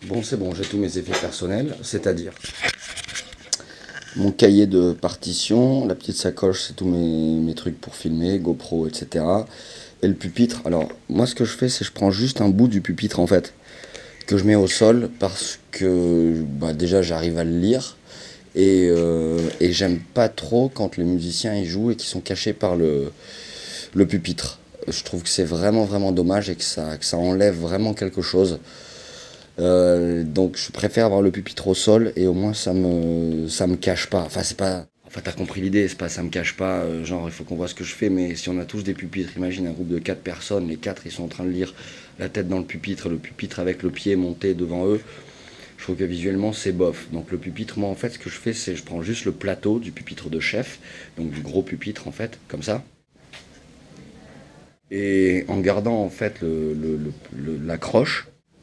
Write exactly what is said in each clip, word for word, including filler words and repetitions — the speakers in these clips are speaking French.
Bon, c'est bon, j'ai tous mes effets personnels, c'est-à-dire mon cahier de partition, la petite sacoche, c'est tous mes, mes trucs pour filmer, GoPro, et cetera. Et le pupitre, alors moi ce que je fais, c'est que je prends juste un bout du pupitre en fait, que je mets au sol parce que bah, déjà j'arrive à le lire et, euh, et j'aime pas trop quand les musiciens y jouent et qu'ils sont cachés par le, le pupitre. Je trouve que c'est vraiment vraiment dommage et que ça, que ça enlève vraiment quelque chose. Euh, donc je préfère avoir le pupitre au sol et au moins ça me ça me cache pas. Enfin c'est pas. Enfin t'as compris l'idée, c'est pas ça me cache pas. Euh, genre il faut qu'on voit ce que je fais, mais si on a tous des pupitres, imagine un groupe de quatre personnes, les quatre ils sont en train de lire la tête dans le pupitre, le pupitre avec le pied monté devant eux. Je trouve que visuellement c'est bof. Donc le pupitre, moi en fait ce que je fais c'est je prends juste le plateau du pupitre de chef, donc du gros pupitre en fait, comme ça. Et en gardant en fait le, le, le, le, la croche,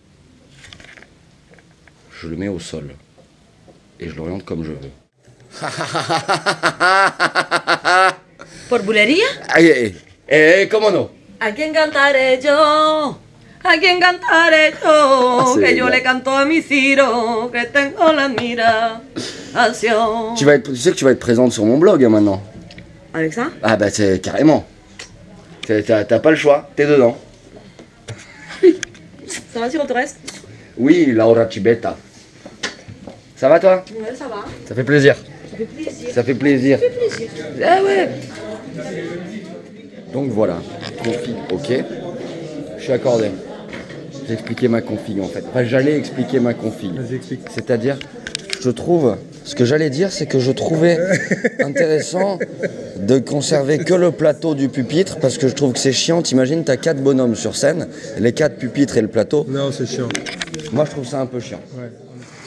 je le mets au sol et je l'oriente comme je veux. ¿Por bulería? Eh, eh, eh, ¿cómo no? ¿A quién cantaré yo? ¿A quién cantaré yo? Ah, que yo bien. le canto a mi Ciro, que tengo la admiración. Tu, vas être, tu sais que tu vas être présente sur mon blog hein, maintenant. Avec ça? Ah bah c'est carrément. T'as pas le choix, t'es dedans. Ça va, Ciro, te reste? Oui, Laura Cibetta. Ça va toi? Ouais, ça va. Ça fait plaisir. Ça fait plaisir. Ça fait plaisir. Ça fait plaisir. Ah ouais. Donc voilà, config, ok. Je suis accordé. J'ai expliqué ma config en fait. Enfin, j'allais expliquer ma config. C'est-à-dire, je trouve, ce que j'allais dire, c'est que je trouvais intéressant de conserver que le plateau du pupitre parce que je trouve que c'est chiant. T'imagines, t'as quatre bonhommes sur scène, les quatre pupitres et le plateau. Non, c'est chiant. Moi, je trouve ça un peu chiant. Ouais.